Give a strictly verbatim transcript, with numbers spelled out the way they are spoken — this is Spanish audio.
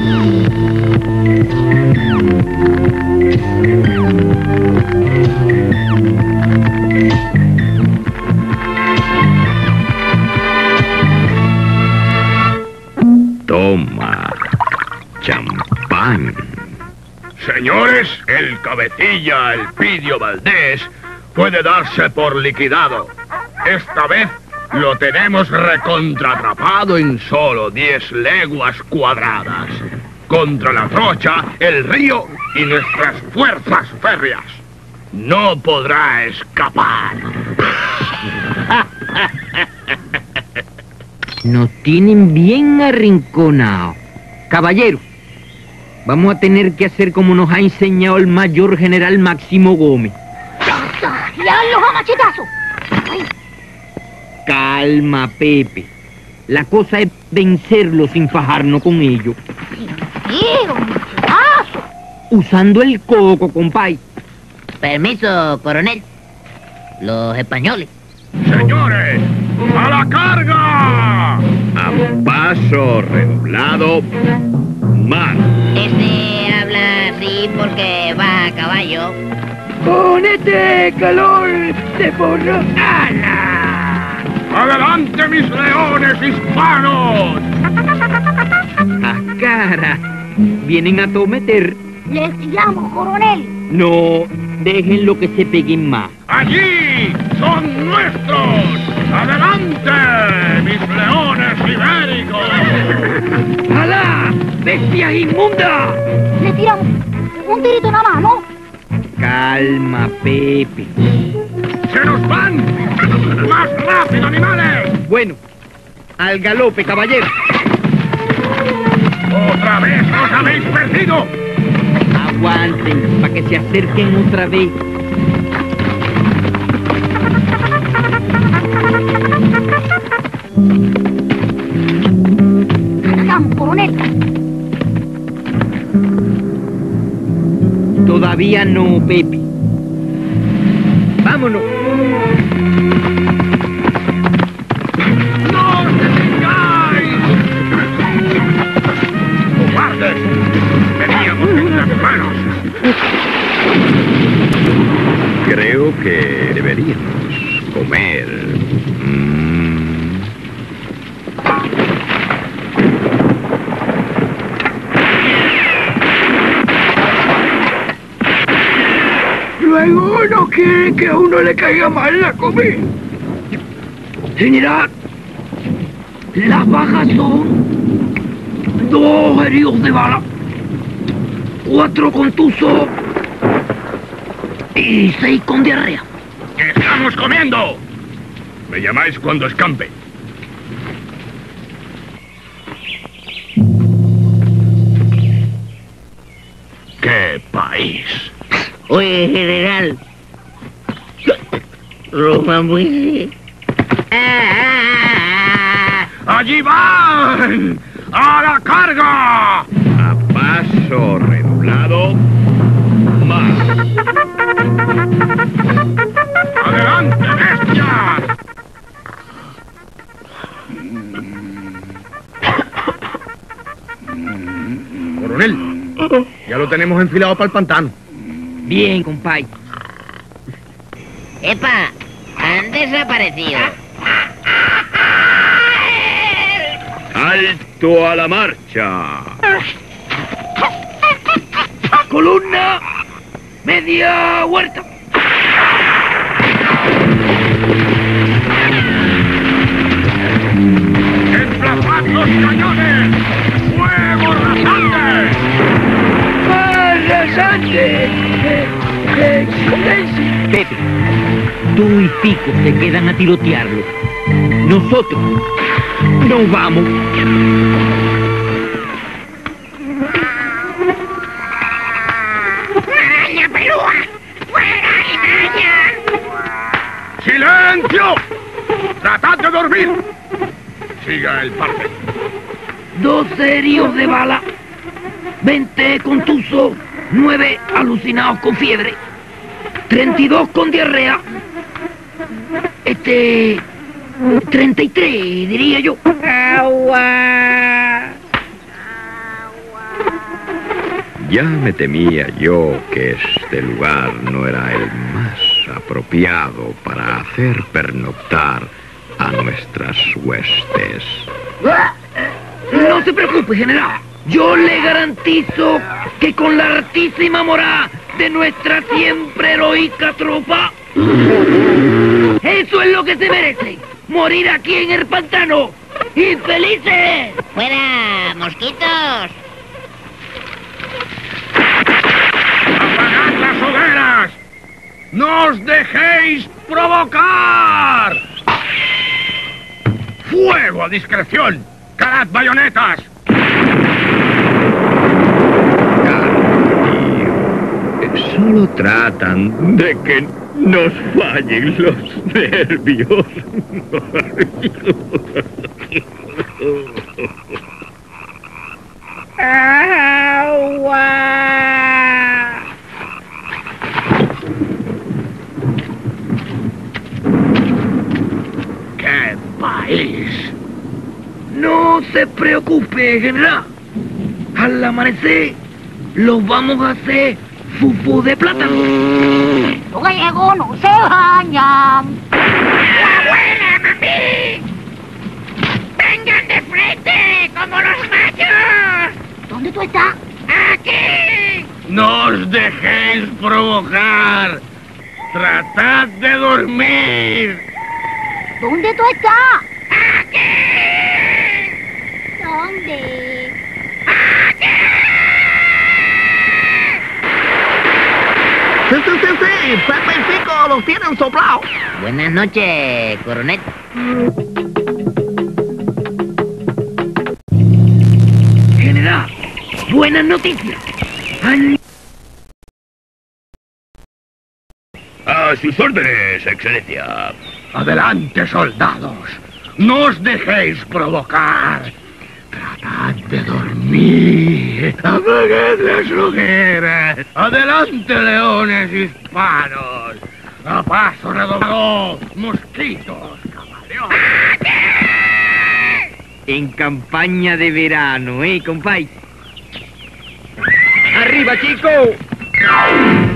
Toma, champán. Señores, el cabecilla Elpidio Valdés puede darse por liquidado. Esta vez lo tenemos recontratrapado en solo diez leguas cuadradas. Contra la trocha, el río y nuestras fuerzas férreas. No podrá escapar. Nos tienen bien arrinconados. Caballero, vamos a tener que hacer como nos ha enseñado el mayor general Máximo Gómez. ¡Le dan los machetazos! Calma, Pepe. La cosa es vencerlo sin fajarnos con ellos. ¡Quiero machetazos! Usando el coco, compay. Permiso, coronel. Los españoles. Señores, ¡a la carga! A paso redoblado, más. Este habla así porque va a caballo. Con este calor de porro. ¡Ala! ¡Adelante, mis leones hispanos! ¡A cara! Vienen a tometer. ¡Les tiramos, coronel! No, déjenlo que se peguen más. ¡Allí! ¡Son nuestros! ¡Adelante, mis leones ibéricos! ¡Alá! ¡Bestias inmundas! Le tiramos un tirito nada más, ¿no? Calma, Pepe. ¡Se nos van! ¡Más rápido, animales! Bueno, al galope, caballero. ¡Otra vez nos habéis perdido! Aguanten, para que se acerquen otra vez. Cargamos, coronel. Todavía no, Pepe. Vámonos. ¡No os detengáis! ¡Cobardes! ¡Veníamos en las manos! Creo que deberíamos comer. Mm. Luego no quiere que a uno le caiga mal la comida. General, las bajas son dos heridos de bala, cuatro contusos y seis con diarrea. ¡Que estamos comiendo! Me llamáis cuando escampe. ¡Qué país! Oye, general. Roma muy... ¡Allí van! ¡A la carga! A paso redoblado, más. ¡Adelante, bestias! Coronel, ya lo tenemos enfilado para el pantano. Bien, compay. Epa, han desaparecido. ¡Alto a la marcha! Columna, media huerta. ¡Emplazad los cañones! ¡Fuego rasante! ¡Más rasante! ¡Excelencia! Pepe, tú y Pico se quedan a tirotearlo. Nosotros nos vamos. ¡Araña pelúa! ¡Fuera, araña! ¡Silencio! ¡Tratad de dormir! Siga el parte. Dos heridos de bala, veinte contusos, nueve alucinados con fiebre, treinta y dos con diarrea, este, treinta y tres, diría yo. Agua. Ya me temía yo que este lugar no era el más apropiado para hacer pernoctar a nuestras huestes. No se preocupe, general. Yo le garantizo que con la altísima moral de nuestra siempre heroica tropa, eso es lo que se merece. Morir aquí en el pantano. ¡Infelices! ¡Fuera, mosquitos! ¡Apagad las hogueras! ¡No os dejéis provocar! ¡Fuego a discreción! ¡Carad bayonetas! Solo tratan de que nos fallen los nervios. ¡Agua! ¡Qué país! No se preocupe, general. Al amanecer, los vamos a hacer fufu de plátano. Los gallegos no se bañan. ¡Abuela, mami! ¡Vengan de frente, como los machos! ¿Dónde tú estás? ¡Aquí! ¡No os dejéis provocar! ¡Tratad de dormir! ¿Dónde tú estás? ¡Aquí! ¿Dónde? Sí, sí, sí, sí. Pepe y Pico los tienen soplados. Buenas noches, coronel. General, buenas noticias. Al- A sus órdenes, excelencia. Adelante, soldados. No os dejéis provocar. Tratad de dormir. Apagad las hogueras. Adelante, leones hispanos. A paso redoblado, mosquitos, camaleones. En campaña de verano, ¿eh, compay? ¡Arriba, chico!